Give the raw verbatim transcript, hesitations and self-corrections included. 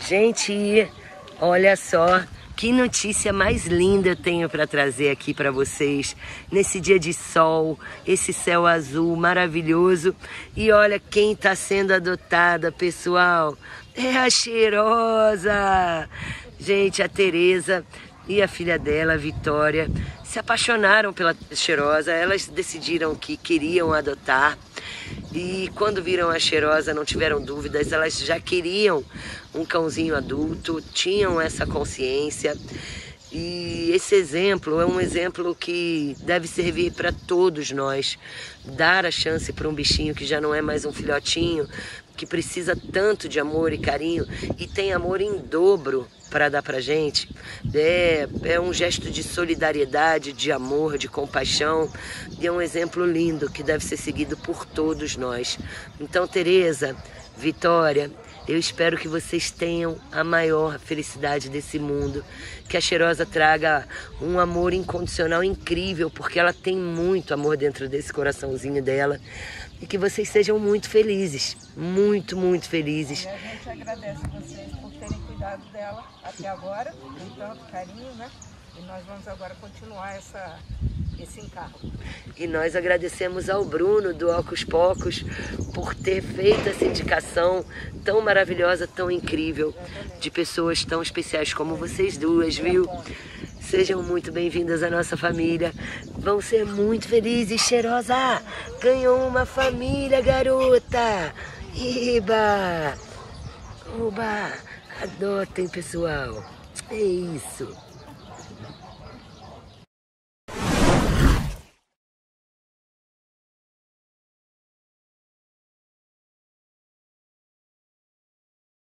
Gente, olha só que notícia mais linda eu tenho para trazer aqui para vocês nesse dia de sol, esse céu azul maravilhoso. E olha quem está sendo adotada, pessoal, é a Cheirosa. Gente, a Tereza e a filha dela, a Vitória, se apaixonaram pela Cheirosa. Elas decidiram que queriam adotar. E quando viram a Cheirosa, não tiveram dúvidas, elas já queriam um cãozinho adulto, tinham essa consciência. E esse exemplo é um exemplo que deve servir para todos nós. Dar a chance para um bichinho que já não é mais um filhotinho, que precisa tanto de amor e carinho e tem amor em dobro para dar pra gente. É, é um gesto de solidariedade, de amor, de compaixão, e é um exemplo lindo que deve ser seguido por todos nós. Então, Tereza, Vitória, eu espero que vocês tenham a maior felicidade desse mundo, que a Cheirosa traga um amor incondicional incrível, porque ela tem muito amor dentro desse coraçãozinho dela, e que vocês sejam muito felizes, muito, muito felizes. E a gente agradece vocês por terem cuidado dela até agora, com tanto carinho, né? E nós vamos agora continuar essa, esse encargo. E nós agradecemos ao Bruno, do Ocus Pocus, por ter feito essa indicação tão maravilhosa, tão incrível, de pessoas tão especiais como vocês duas, viu? Sejam muito bem-vindas à nossa família. Vão ser muito felizes. Cheirosa ganhou uma família, garota. Iba! Oba! Adotem, pessoal. É isso.